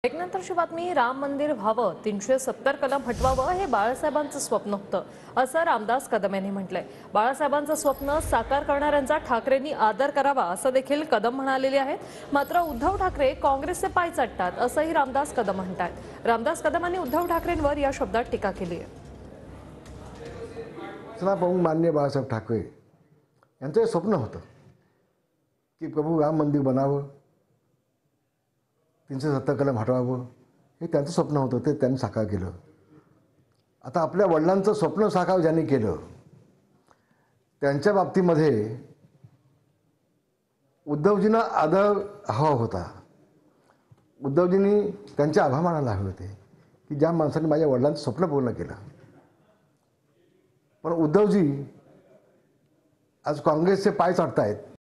एकनंतरची बातमी. राम मंदिर व्हावं, 370 कलम हटवावं हे बाळासाहेबांचं स्वप्न होतं, असं रामदास कदम यांनी म्हटलंय. बाळासाहेबांचं स्वप्न साकार करणाऱ्यांचा ठाकरेंनी आदर करावा असं देखील कदम म्हणालेले आहेत. मात्र उद्धव ठाकरे काँग्रेसचे पाय चाटतात असंही रामदास कदम म्हणतात. रामदास कदमांनी उद्धव ठाकरेंवर या शब्दात टीका केली आहे. पाहून माननीय बाळासाहेब ठाकरे यांचं स्वप्न होतं की प्रभू राम मंदिर बनावं, 370 कलम हटवावं, हे त्यांचं स्वप्न होतं. ते त्यांनी साकार केलं. आता आपल्या वडिलांचं स्वप्न साकार ज्यांनी केलं त्यांच्या बाबतीमध्ये उद्धवजींना आदर हवा होता. उद्धवजींनी त्यांचे आभार मानायला हवे होते की ज्या माणसाने माझ्या वडिलांचं स्वप्न पूर्ण केलं. पण उद्धवजी आज काँग्रेसचे पाय चाटतायत.